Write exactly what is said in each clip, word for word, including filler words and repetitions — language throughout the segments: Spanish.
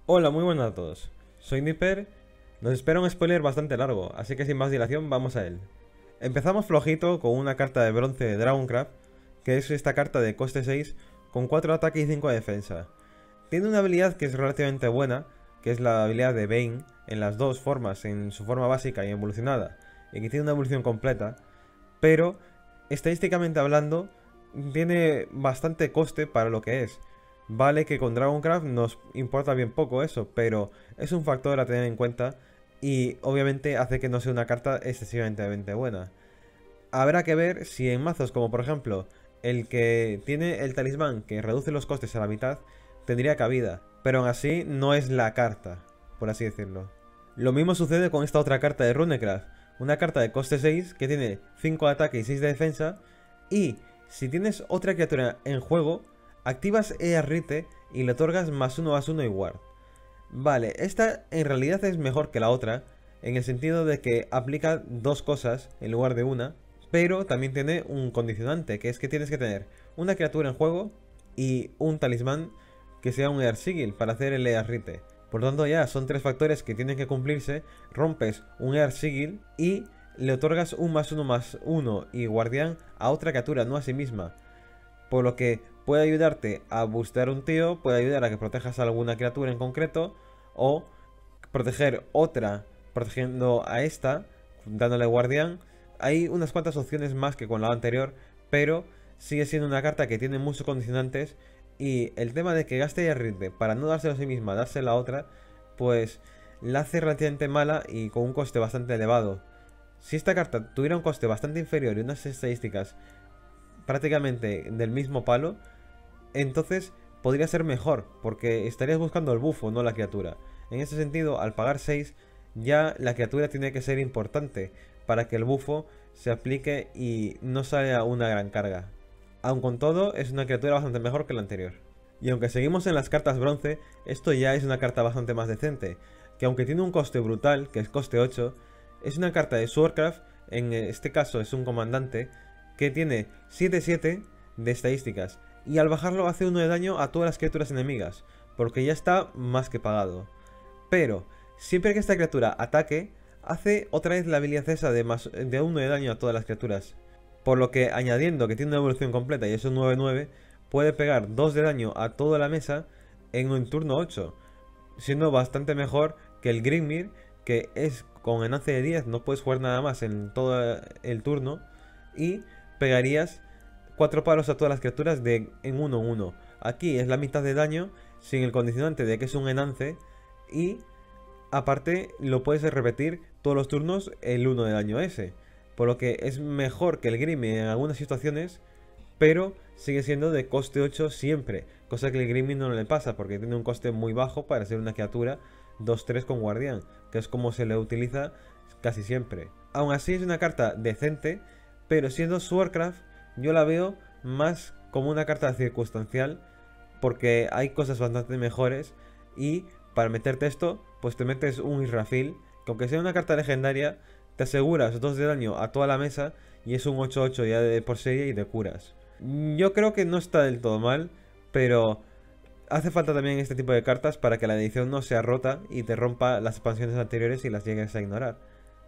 Hola, muy buenas a todos. Soy Nipper. Nos espera un spoiler bastante largo, así que sin más dilación vamos a él. Empezamos flojito con una carta de bronce de Dragoncraft, que es esta carta de coste seis con cuatro de ataque y cinco de defensa. Tiene una habilidad que es relativamente buena, que es la habilidad de Bane, en las dos formas, en su forma básica y evolucionada, y que tiene una evolución completa, pero estadísticamente hablando, tiene bastante coste para lo que es. Vale que con Dragoncraft nos importa bien poco eso, pero es un factor a tener en cuenta y obviamente hace que no sea una carta excesivamente buena. Habrá que ver si en mazos como por ejemplo el que tiene el talismán que reduce los costes a la mitad tendría cabida, pero aún así no es la carta, por así decirlo. Lo mismo sucede con esta otra carta de Runecraft, una carta de coste seis que tiene cinco de ataque y seis de defensa, y si tienes otra criatura en juego, activas Earthright y le otorgas más uno más uno y Ward. Vale, esta en realidad es mejor que la otra, en el sentido de que aplica dos cosas en lugar de una, pero también tiene un condicionante, que es que tienes que tener una criatura en juego y un talismán que sea un Ear Sigil para hacer el Earthright. Por lo tanto ya son tres factores que tienen que cumplirse, rompes un Ear Sigil y le otorgas un más uno más uno y guardián a otra criatura, no a sí misma. Por lo que puede ayudarte a bustear un tío, puede ayudar a que protejas a alguna criatura en concreto, o proteger otra protegiendo a esta, dándole guardián. Hay unas cuantas opciones más que con la anterior, pero sigue siendo una carta que tiene muchos condicionantes. Y el tema de que gaste Earthright para no dárselo a sí misma, dárselo a otra, pues la hace relativamente mala y con un coste bastante elevado. Si esta carta tuviera un coste bastante inferior y unas estadísticas prácticamente del mismo palo, entonces podría ser mejor, porque estarías buscando el bufo, no la criatura. En ese sentido, al pagar seis, ya la criatura tiene que ser importante para que el bufo se aplique y no salga una gran carga. Aun con todo, es una criatura bastante mejor que la anterior. Y aunque seguimos en las cartas bronce, esto ya es una carta bastante más decente, que aunque tiene un coste brutal, que es coste ocho, es una carta de Swordcraft, en este caso es un comandante, que tiene siete siete de estadísticas, y al bajarlo hace uno de daño a todas las criaturas enemigas, porque ya está más que pagado. Pero, siempre que esta criatura ataque, hace otra vez la habilidad esa de, más, de uno de daño a todas las criaturas. Por lo que añadiendo que tiene una evolución completa y es un nueve nueve, puede pegar dos de daño a toda la mesa en un turno ocho, siendo bastante mejor que el Grimir, que es con enlace de diez, no puedes jugar nada más en todo el turno, y pegarías cuatro palos a todas las criaturas de en uno uno. Aquí es la mitad de daño, sin el condicionante de que es un enance, y aparte lo puedes repetir todos los turnos el uno de daño ese. Por lo que es mejor que el Grimmy en algunas situaciones, pero sigue siendo de coste ocho siempre. Cosa que el Grimmy no le pasa, porque tiene un coste muy bajo para ser una criatura dos tres con guardián, que es como se le utiliza casi siempre. Aún así es una carta decente, pero siendo Swordcraft yo la veo más como una carta circunstancial, porque hay cosas bastante mejores. Y para meterte esto, pues te metes un Israfil, que aunque sea una carta legendaria, te aseguras dos de daño a toda la mesa y es un ocho ocho ya de por serie y de curas. Yo creo que no está del todo mal, pero hace falta también este tipo de cartas para que la edición no sea rota y te rompa las expansiones anteriores y las llegues a ignorar.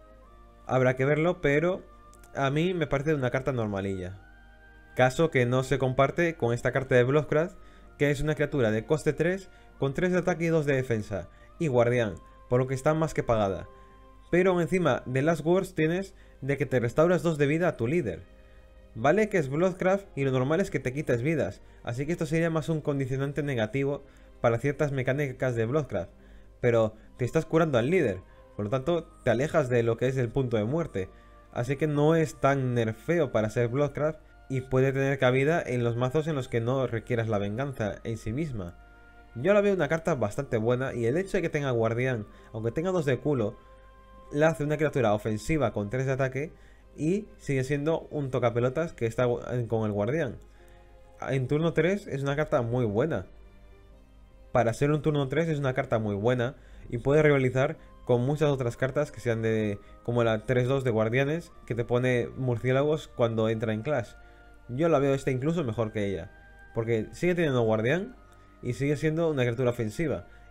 Habrá que verlo, pero a mí me parece una carta normalilla. Caso que no se comparte con esta carta de Bloodcraft, que es una criatura de coste tres con tres de ataque y dos de defensa, y guardián, por lo que está más que pagada. Pero encima de Last Words tienes de que te restauras dos de vida a tu líder. Vale que es Bloodcraft y lo normal es que te quites vidas, así que esto sería más un condicionante negativo para ciertas mecánicas de Bloodcraft, pero te estás curando al líder, por lo tanto te alejas de lo que es el punto de muerte, así que no es tan nerfeo para ser Bloodcraft y puede tener cabida en los mazos en los que no requieras la venganza en sí misma. Yo la veo una carta bastante buena y el hecho de que tenga guardián, aunque tenga dos de culo, la hace una criatura ofensiva con tres de ataque y sigue siendo un tocapelotas que está con el guardián. En turno tres es una carta muy buena. Para ser un turno tres es una carta muy buena y puede rivalizar con muchas otras cartas que sean de como la tres dos de guardianes, que te pone murciélagos cuando entra en Clash. Yo la veo esta incluso mejor que ella, porque sigue teniendo guardián y sigue siendo una criatura ofensiva.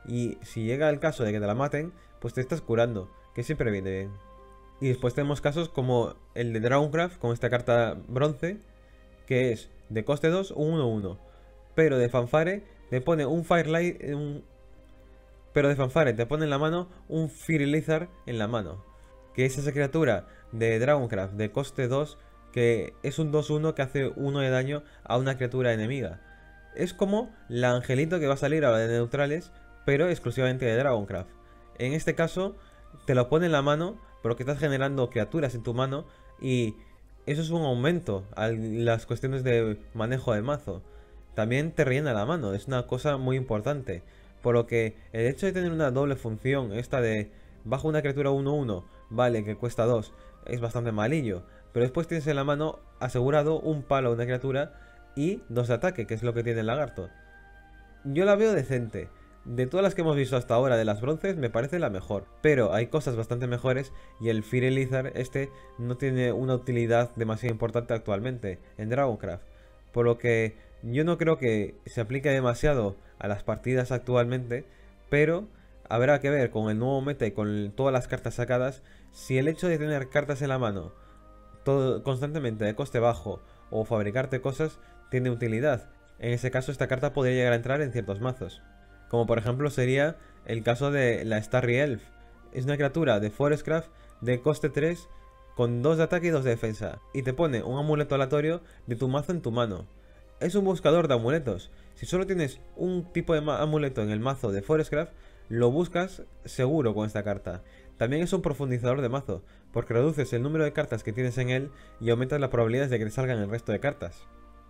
y si llega el caso de que te la maten, pues te estás curando, que siempre viene bien. Y después tenemos casos como el de Dragoncraft con esta carta bronce, que es de coste dos, un uno uno, pero de fanfare te pone un Firelight, un... pero de fanfare te pone en la mano un Fiery Lizard en la mano, que es esa criatura de Dragoncraft de coste dos, que es un dos uno que hace uno de daño a una criatura enemiga. Es como la angelito que va a salir ahora de neutrales, pero exclusivamente de Dragoncraft. En este caso, te lo pone en la mano, pero que estás generando criaturas en tu mano, y eso es un aumento a las cuestiones de manejo de mazo. También te rellena la mano, es una cosa muy importante. Por lo que el hecho de tener una doble función, esta de bajo una criatura uno uno, vale, que cuesta dos, es bastante malillo. Pero después tienes en la mano asegurado un palo a una criatura y dos de ataque, que es lo que tiene el lagarto. Yo la veo decente. De todas las que hemos visto hasta ahora de las bronces, me parece la mejor. Pero hay cosas bastante mejores y el Fiery Lizard este no tiene una utilidad demasiado importante actualmente en Dragoncraft. Por lo que yo no creo que se aplique demasiado a las partidas actualmente, pero habrá que ver con el nuevo meta y con todas las cartas sacadas, si el hecho de tener cartas en la mano todo constantemente de coste bajo o fabricarte cosas tiene utilidad. En ese caso esta carta podría llegar a entrar en ciertos mazos, como por ejemplo sería el caso de la Starry Elf. Es una criatura de Forestcraft de coste tres con dos de ataque y dos de defensa, y te pone un amuleto aleatorio de tu mazo en tu mano. Es un buscador de amuletos. Si solo tienes un tipo de amuleto en el mazo de Forestcraft, lo buscas seguro con esta carta. También es un profundizador de mazo, porque reduces el número de cartas que tienes en él y aumentas las probabilidades de que te salgan el resto de cartas.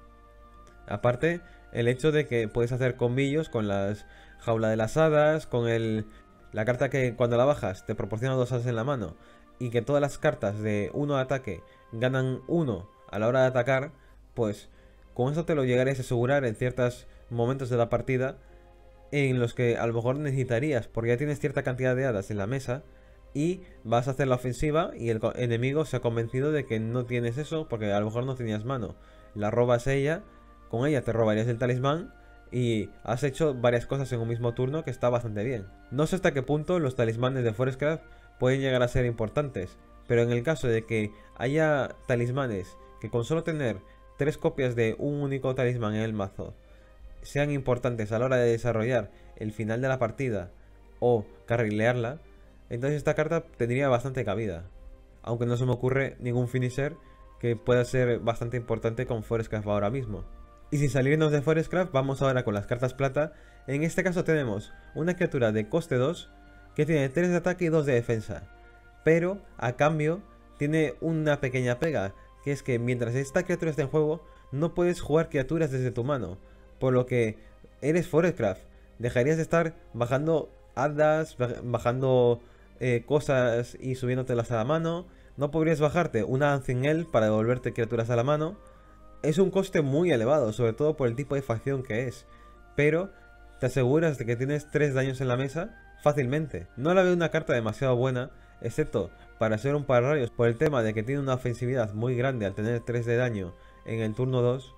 Aparte, el hecho de que puedes hacer combillos con las jaula de las hadas, con el, la carta que cuando la bajas te proporciona dos hadas en la mano, y que todas las cartas de uno de ataque ganan uno a la hora de atacar, pues con eso te lo llegarías a asegurar en ciertos momentos de la partida en los que a lo mejor necesitarías, porque ya tienes cierta cantidad de hadas en la mesa y vas a hacer la ofensiva y el enemigo se ha convencido de que no tienes eso porque a lo mejor no tenías mano. La robas ella, con ella te robarías el talismán y has hecho varias cosas en un mismo turno que está bastante bien. No sé hasta qué punto los talismanes de Forestcraft pueden llegar a ser importantes, pero en el caso de que haya talismanes que con solo tener tres copias de un único talismán en el mazo sean importantes a la hora de desarrollar el final de la partida o carrilearla, entonces esta carta tendría bastante cabida. Aunque no se me ocurre ningún finisher que pueda ser bastante importante con Forestcraft ahora mismo. Y sin salirnos de Forestcraft, vamos ahora con las cartas plata. En este caso tenemos una criatura de coste dos que tiene tres de ataque y dos de defensa, pero a cambio tiene una pequeña pega, que es que mientras esta criatura esté en juego no puedes jugar criaturas desde tu mano, por lo que eres Forestcraft, dejarías de estar bajando hadas, bajando eh, cosas y subiéndotelas a la mano. No podrías bajarte una Ancient Elf para devolverte criaturas a la mano. Es un coste muy elevado, sobre todo por el tipo de facción que es, pero te aseguras de que tienes tres daños en la mesa fácilmente. No la veo una carta demasiado buena, excepto para ser un pararrayos por el tema de que tiene una ofensividad muy grande al tener tres de daño en el turno dos,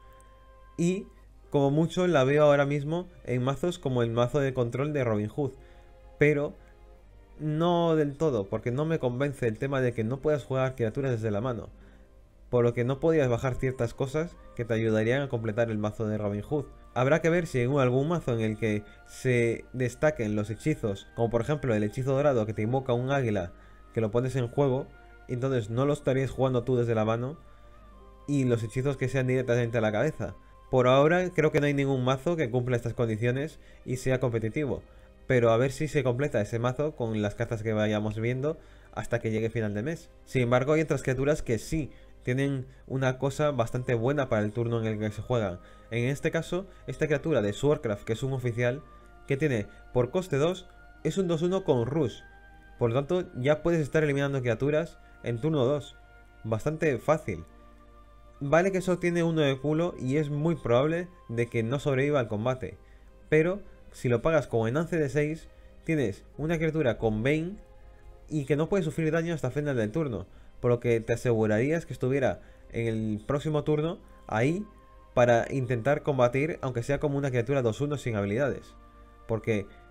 y como mucho la veo ahora mismo en mazos como el mazo de control de Robin Hood, pero no del todo, porque no me convence el tema de que no puedas jugar criaturas desde la mano, por lo que no podías bajar ciertas cosas que te ayudarían a completar el mazo de Robin Hood. Habrá que ver si hay algún mazo en el que se destaquen los hechizos, como por ejemplo el hechizo dorado que te invoca un águila, que lo pones en juego, y entonces no lo estarías jugando tú desde la mano, y los hechizos que sean directamente a la cabeza. Por ahora creo que no hay ningún mazo que cumpla estas condiciones y sea competitivo, pero a ver si se completa ese mazo con las cartas que vayamos viendo hasta que llegue final de mes. Sin embargo, hay otras criaturas que sí tienen una cosa bastante buena para el turno en el que se juegan. En este caso, esta criatura de Swordcraft, que es un oficial, que tiene por coste dos, es un dos uno con Rush. Por lo tanto, ya puedes estar eliminando criaturas en turno dos. Bastante fácil. Vale que solo tiene uno de culo y es muy probable de que no sobreviva al combate, pero si lo pagas como enance de seis, tienes una criatura con Bane y que no puede sufrir daño hasta final del turno, por lo que te asegurarías que estuviera en el próximo turno ahí para intentar combatir, aunque sea como una criatura dos uno sin habilidades, porque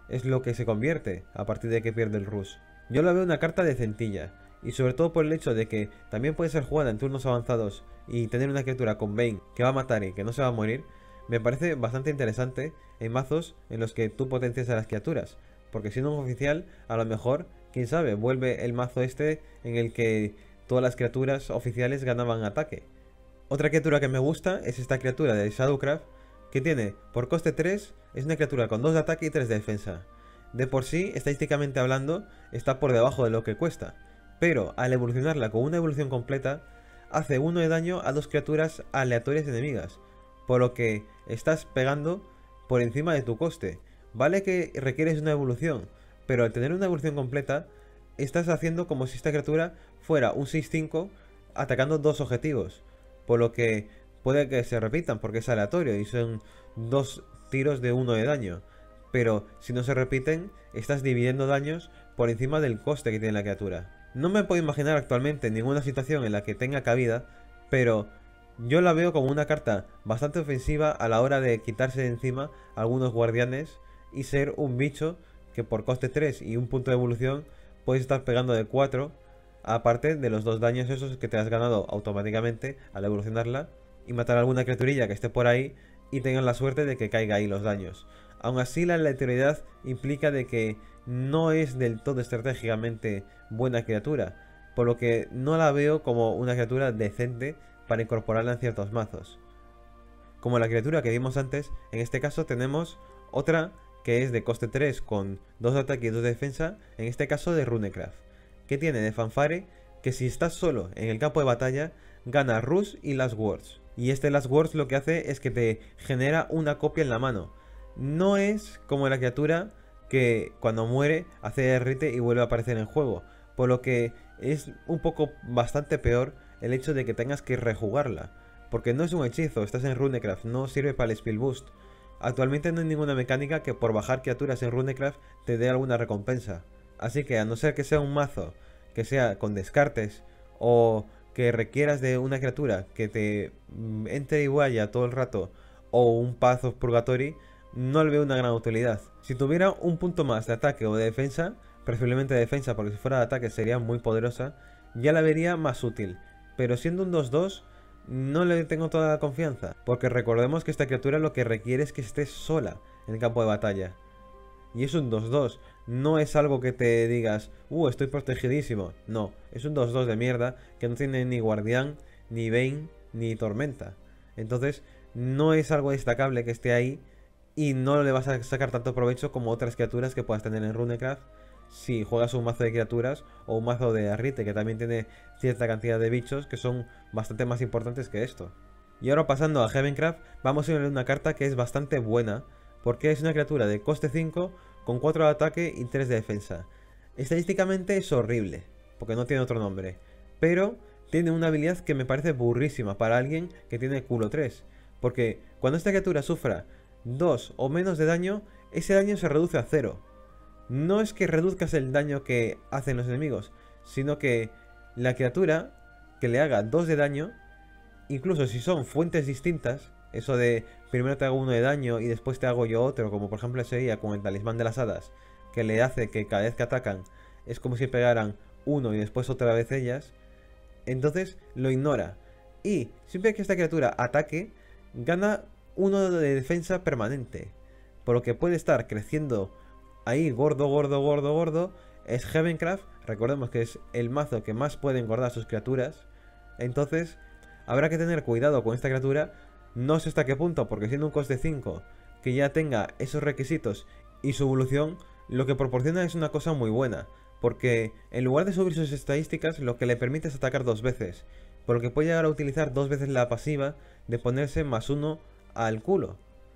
es lo que se convierte a partir de que pierde el rush. Yo la veo una carta decentilla, y sobre todo por el hecho de que también puede ser jugada en turnos avanzados y tener una criatura con Bane que va a matar y que no se va a morir, me parece bastante interesante en mazos en los que tú potencias a las criaturas, porque siendo un oficial, a lo mejor, quién sabe, vuelve el mazo este en el que todas las criaturas oficiales ganaban ataque. Otra criatura que me gusta es esta criatura de Shadowcraft, que tiene, por coste tres, es una criatura con dos de ataque y tres de defensa. De por sí, estadísticamente hablando, está por debajo de lo que cuesta, pero al evolucionarla con una evolución completa, hace uno de daño a dos criaturas aleatorias enemigas, por lo que estás pegando por encima de tu coste. Vale que requieres una evolución, pero al tener una evolución completa, estás haciendo como si esta criatura fuera un seis cinco atacando dos objetivos, por lo que puede que se repitan porque es aleatorio y son dos tiros de uno de daño. Pero si no se repiten, estás dividiendo daños por encima del coste que tiene la criatura. No me puedo imaginar actualmente ninguna situación en la que tenga cabida, pero yo la veo como una carta bastante ofensiva a la hora de quitarse de encima a algunos guardianes y ser un bicho que por coste tres y un punto de evolución puedes estar pegando de cuatro, aparte de los dos daños esos que te has ganado automáticamente al evolucionarla, y matar a alguna criaturilla que esté por ahí y tengan la suerte de que caiga ahí los daños. Aún así, la aleatoriedad implica de que no es del todo estratégicamente buena criatura, por lo que no la veo como una criatura decente para incorporarla en ciertos mazos. Como la criatura que vimos antes, en este caso tenemos otra que es de coste tres con dos de ataque y dos de defensa, en este caso de Runecraft, que tiene de fanfare que si estás solo en el campo de batalla, gana Rush y Last Words. Y este Last Words lo que hace es que te genera una copia en la mano. No es como la criatura que cuando muere hace derrite y vuelve a aparecer en juego, por lo que es un poco bastante peor el hecho de que tengas que rejugarla, porque no es un hechizo, estás en Runecraft, no sirve para el Spell Boost. Actualmente no hay ninguna mecánica que por bajar criaturas en Runecraft te dé alguna recompensa, así que a no ser que sea un mazo que sea con descartes o que requieras de una criatura que te entre y vaya todo el rato o un Path of Purgatory, no le veo una gran utilidad. Si tuviera un punto más de ataque o de defensa, preferiblemente de defensa porque si fuera de ataque sería muy poderosa, ya la vería más útil, pero siendo un dos dos no le tengo toda la confianza, porque recordemos que esta criatura lo que requiere es que estés sola en el campo de batalla. Y es un dos dos, no es algo que te digas, uh, estoy protegidísimo. No, es un dos dos de mierda que no tiene ni guardián, ni Bane, ni tormenta. Entonces, no es algo destacable que esté ahí y no le vas a sacar tanto provecho como otras criaturas que puedas tener en Runecraft si juegas un mazo de criaturas o un mazo de Arrite que también tiene cierta cantidad de bichos que son bastante más importantes que esto. Y ahora pasando a Heavencraft, vamos a ver una carta que es bastante buena porque es una criatura de coste cinco con cuatro de ataque y tres de defensa. Estadísticamente es horrible, porque no tiene otro nombre, pero tiene una habilidad que me parece burrísima para alguien que tiene culo tres, porque cuando esta criatura sufra dos o menos de daño, ese daño se reduce a cero. No es que reduzcas el daño que hacen los enemigos, sino que la criatura que le haga dos de daño, incluso si son fuentes distintas, eso de primero te hago uno de daño y después te hago yo otro, como por ejemplo sería con el talismán de las hadas, que le hace que cada vez que atacan es como si pegaran uno y después otra vez ellas, entonces lo ignora. Y siempre que esta criatura ataque, gana uno de defensa permanente, por lo que puede estar creciendo ahí gordo, gordo, gordo, gordo. Es Heavencraft, recordemos que es el mazo que más puede engordar sus criaturas, entonces habrá que tener cuidado con esta criatura. No sé hasta qué punto, porque siendo un coste cinco que ya tenga esos requisitos y su evolución, lo que proporciona es una cosa muy buena, porque en lugar de subir sus estadísticas, lo que le permite es atacar dos veces, por lo que puede llegar a utilizar dos veces la pasiva de ponerse más uno al culo.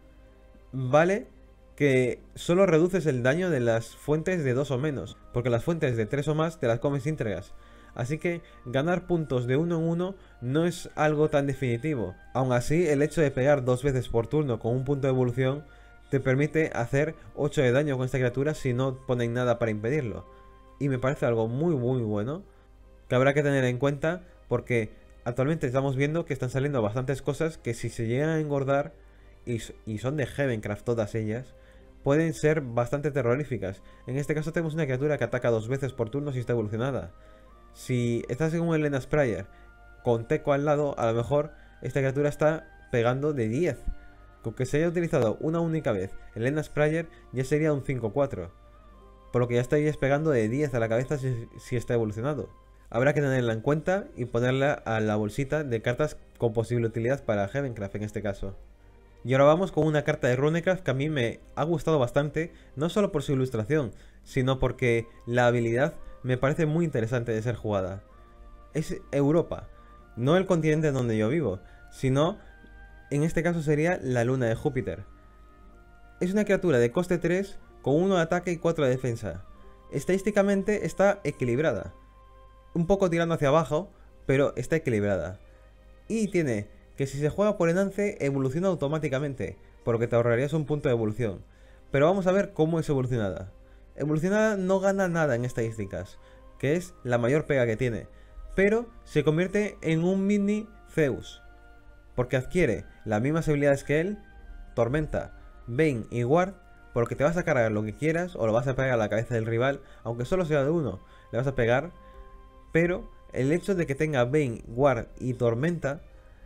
Vale que solo reduces el daño de las fuentes de dos o menos, porque las fuentes de tres o más te las comes íntegras. Así que ganar puntos de uno en uno no es algo tan definitivo. Aún así, el hecho de pegar dos veces por turno con un punto de evolución te permite hacer ocho de daño con esta criatura si no ponen nada para impedirlo. Y me parece algo muy muy bueno que habrá que tener en cuenta, porque actualmente estamos viendo que están saliendo bastantes cosas que si se llegan a engordar, y, y son de Heavencraft todas ellas, pueden ser bastante terroríficas. En este caso tenemos una criatura que ataca dos veces por turno si está evolucionada. Si estás en un Elena Sprayer con Teco al lado, a lo mejor esta criatura está pegando de diez. Con que se haya utilizado una única vez Elena Sprayer ya sería un cinco cuatro. Por lo que ya estarías pegando de diez a la cabeza si, si está evolucionado. Habrá que tenerla en cuenta y ponerla a la bolsita de cartas con posible utilidad para Heavencraft en este caso. Y ahora vamos con una carta de Runecraft que a mí me ha gustado bastante, no solo por su ilustración, sino porque la habilidad me parece muy interesante de ser jugada. Es Europa, no el continente donde yo vivo, sino en este caso sería la luna de Júpiter. Es una criatura de coste tres con uno de ataque y cuatro de defensa. Estadísticamente está equilibrada, un poco tirando hacia abajo, pero está equilibrada. Y tiene que si se juega por Enance evoluciona automáticamente, por lo que te ahorrarías un punto de evolución. Pero vamos a ver cómo es evolucionada. Evolucionada no gana nada en estadísticas, que es la mayor pega que tiene, pero se convierte en un mini Zeus, porque adquiere las mismas habilidades que él, Tormenta, Bane y Ward, por lo que te vas a cargar lo que quieras o lo vas a pegar a la cabeza del rival, aunque solo sea de uno, le vas a pegar, pero el hecho de que tenga Bane, Ward y Tormenta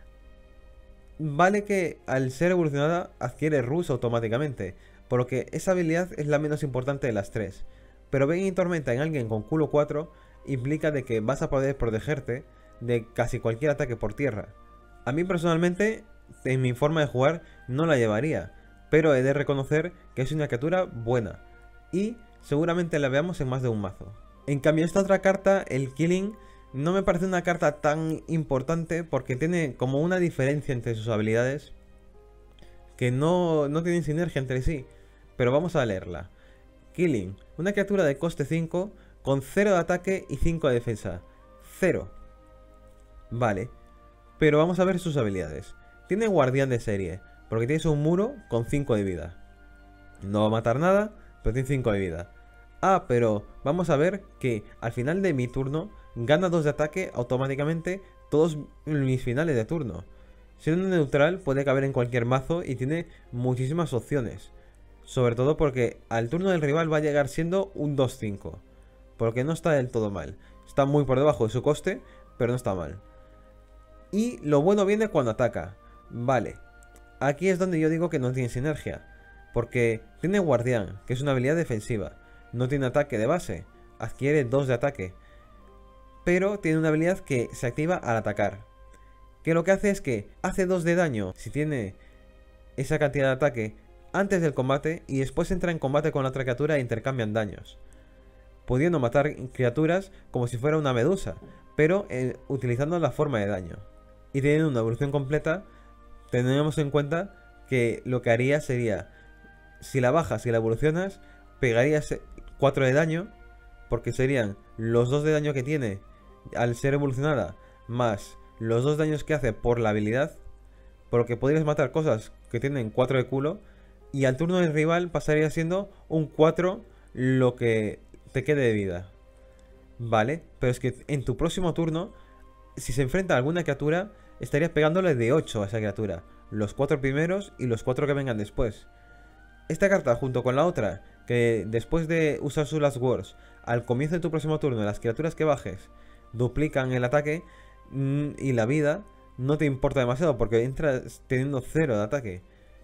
vale que al ser evolucionada adquiere Rush automáticamente, por lo que esa habilidad es la menos importante de las tres. Pero Bane y Tormenta en alguien con culo cuatro implica de que vas a poder protegerte de casi cualquier ataque por tierra. A mí personalmente, en mi forma de jugar, no la llevaría, pero he de reconocer que es una criatura buena, y seguramente la veamos en más de un mazo. En cambio esta otra carta, el Killing, no me parece una carta tan importante porque tiene como una diferencia entre sus habilidades que no, no tienen sinergia entre sí, pero vamos a leerla. Killing, una criatura de coste cinco con cero de ataque y cinco de defensa. cero. Vale, pero vamos a ver sus habilidades. Tiene guardián de serie, porque tienes un muro con cinco de vida. No va a matar nada, pero tiene cinco de vida. Ah, pero vamos a ver que al final de mi turno gana dos de ataque automáticamente todos mis finales de turno. Siendo neutral puede caber en cualquier mazo y tiene muchísimas opciones. Sobre todo porque al turno del rival va a llegar siendo un dos cinco. Porque no está del todo mal. Está muy por debajo de su coste, pero no está mal. Y lo bueno viene cuando ataca. Vale, aquí es donde yo digo que no tiene sinergia. Porque tiene guardián, que es una habilidad defensiva. No tiene ataque de base, adquiere dos de ataque. Pero tiene una habilidad que se activa al atacar. Que lo que hace es que hace dos de daño si tiene esa cantidad de ataque antes del combate y después entra en combate con la otra criatura e intercambian daños. Pudiendo matar criaturas como si fuera una medusa, pero eh, utilizando la forma de daño. Y teniendo una evolución completa, tenemos en cuenta que lo que haría sería, si la bajas y la evolucionas, pegarías cuatro de daño, porque serían los dos de daño que tiene al ser evolucionada, más los dos daños que hace por la habilidad, por lo que podrías matar cosas que tienen cuatro de culo, y al turno del rival pasaría siendo un cuatro lo que te quede de vida. Vale, pero es que en tu próximo turno, si se enfrenta a alguna criatura, estarías pegándole de ocho a esa criatura, los cuatro primeros y los cuatro que vengan después. Esta carta junto con la otra, que después de usar su Last Words, al comienzo de tu próximo turno las criaturas que bajes duplican el ataque mmm, y la vida, no te importa demasiado porque entras teniendo cero de ataque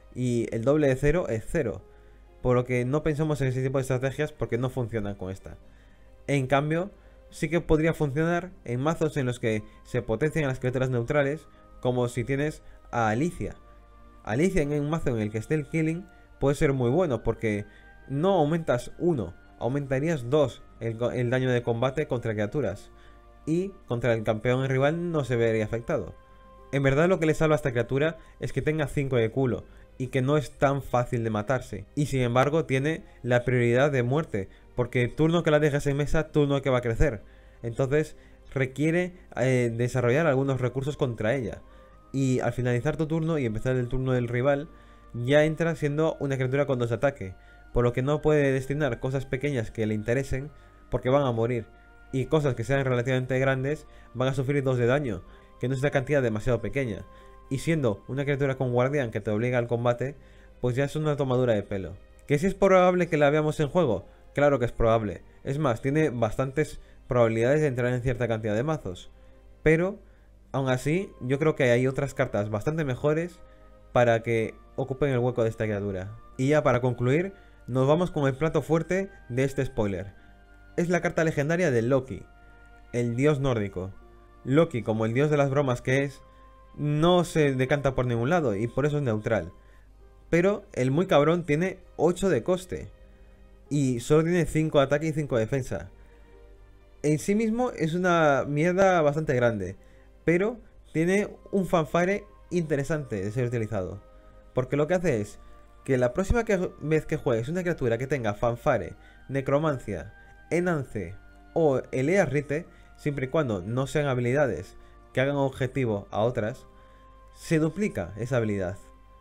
y el doble de cero es cero, por lo que no pensamos en ese tipo de estrategias porque no funcionan con esta. En cambio, sí que podría funcionar en mazos en los que se potencian las criaturas neutrales, como si tienes a Alicia. Alicia en un mazo en el que esté el Killing puede ser muy bueno porque no aumentas uno, aumentarías dos el, el daño de combate contra criaturas y contra el campeón rival no se vería afectado. En verdad lo que le salva a esta criatura es que tenga cinco de culo y que no es tan fácil de matarse, y sin embargo tiene la prioridad de muerte, porque turno que la dejas en mesa, turno que va a crecer, entonces requiere eh, desarrollar algunos recursos contra ella, y al finalizar tu turno y empezar el turno del rival, ya entra siendo una criatura con dos ataques, por lo que no puede destinar cosas pequeñas que le interesen, porque van a morir, y cosas que sean relativamente grandes van a sufrir dos de daño, que no es una cantidad demasiado pequeña. Y siendo una criatura con guardián que te obliga al combate, pues ya es una tomadura de pelo. ¿Que si es probable que la veamos en juego? Claro que es probable. Es más, tiene bastantes probabilidades de entrar en cierta cantidad de mazos. Pero, aún así, yo creo que hay otras cartas bastante mejores para que ocupen el hueco de esta criatura. Y ya para concluir, nos vamos con el plato fuerte de este spoiler. Es la carta legendaria de Loki, el dios nórdico. Loki, como el dios de las bromas que es, no se decanta por ningún lado y por eso es neutral. Pero el muy cabrón tiene ocho de coste y solo tiene cinco de ataque y cinco de defensa. En sí mismo es una mierda bastante grande, pero tiene un fanfare interesante de ser utilizado. Porque lo que hace es que la próxima que vez que juegues una criatura que tenga fanfare, necromancia, enance o Elea Rite, siempre y cuando no sean habilidades que hagan objetivo a otras, se duplica esa habilidad.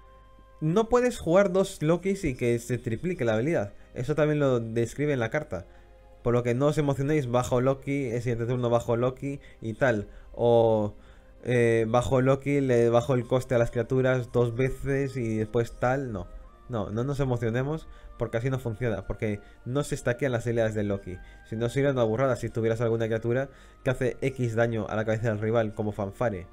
No puedes jugar dos Lokis y que se triplique la habilidad. Eso también lo describe en la carta. Por lo que no os emocionéis, bajo Loki, el siguiente turno bajo Loki y tal. O eh, bajo Loki, le bajo el coste a las criaturas dos veces y después tal. No, no, no nos emocionemos porque así no funciona. Porque no se stackean las habilidades de Loki. Si no sería una burrada si tuvieras alguna criatura que hace X daño a la cabeza del rival como fanfare.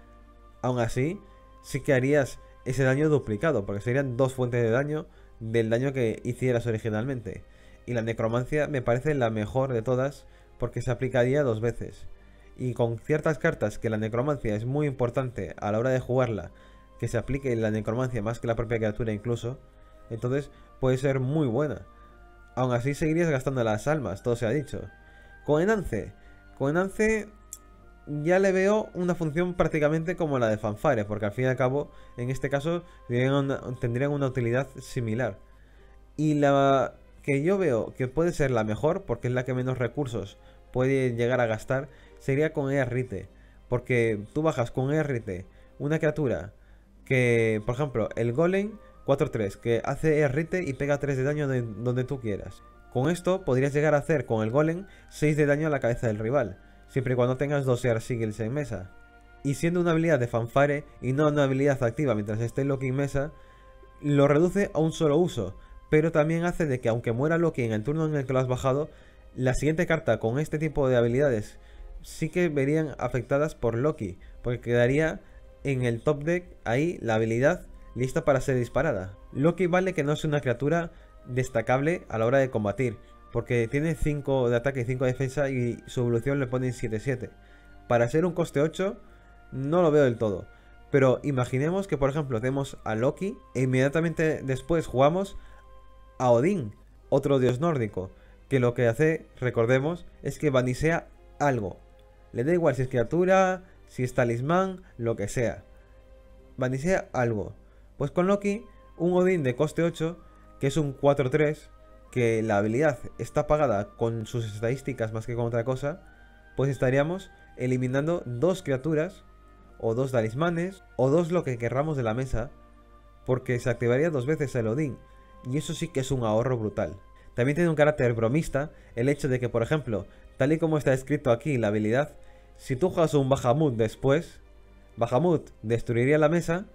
Aún así, sí que harías ese daño duplicado, porque serían dos fuentes de daño del daño que hicieras originalmente. Y la necromancia me parece la mejor de todas porque se aplicaría dos veces. Y con ciertas cartas que la necromancia es muy importante a la hora de jugarla, que se aplique la necromancia más que la propia criatura incluso, entonces puede ser muy buena. Aún así seguirías gastando las almas, todo se ha dicho. Con Enance, con Enance ya le veo una función prácticamente como la de fanfare, porque al fin y al cabo, en este caso, tendrían una, tendrían una utilidad similar. Y la que yo veo que puede ser la mejor, porque es la que menos recursos puede llegar a gastar, sería con Earrite. Porque tú bajas con Earrite una criatura que, por ejemplo, el Golem cuatro tres, que hace Earrite y pega tres de daño de donde tú quieras. Con esto podrías llegar a hacer con el Golem seis de daño a la cabeza del rival, siempre y cuando tengas dos Ear Sigils en mesa. Y siendo una habilidad de fanfare y no una habilidad activa mientras esté Loki en mesa, lo reduce a un solo uso, pero también hace de que aunque muera Loki en el turno en el que lo has bajado, la siguiente carta con este tipo de habilidades sí que verían afectadas por Loki, porque quedaría en el top deck ahí la habilidad lista para ser disparada. Loki vale que no es una criatura destacable a la hora de combatir, porque tiene cinco de ataque y cinco de defensa y su evolución le pone siete siete. Para ser un coste ocho no lo veo del todo. Pero imaginemos que por ejemplo tenemos a Loki e inmediatamente después jugamos a Odín, otro dios nórdico, que lo que hace, recordemos, es que banisea algo. Le da igual si es criatura, si es talismán, lo que sea. Banisea algo. Pues con Loki, un Odín de coste ocho, que es un cuatro tres, que la habilidad está pagada con sus estadísticas más que con otra cosa, pues estaríamos eliminando dos criaturas, o dos talismanes, o dos lo que querramos de la mesa, porque se activaría dos veces el Odín, y eso sí que es un ahorro brutal. También tiene un carácter bromista el hecho de que, por ejemplo, tal y como está escrito aquí la habilidad, si tú juegas un Bahamut después, Bahamut destruiría la mesa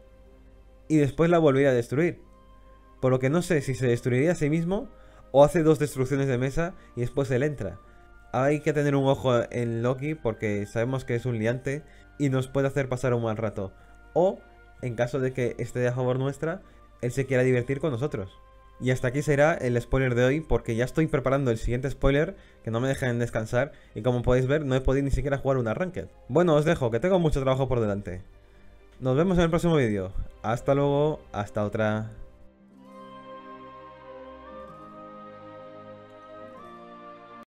y después la volvería a destruir. Por lo que no sé si se destruiría a sí mismo o hace dos destrucciones de mesa y después él entra. Hay que tener un ojo en Loki porque sabemos que es un liante y nos puede hacer pasar un mal rato. O, en caso de que esté a favor nuestra, él se quiera divertir con nosotros. Y hasta aquí será el spoiler de hoy, porque ya estoy preparando el siguiente spoiler, que no me dejan descansar, y como podéis ver no he podido ni siquiera jugar una ranked. Bueno, os dejo, que tengo mucho trabajo por delante. Nos vemos en el próximo vídeo. Hasta luego, hasta otra.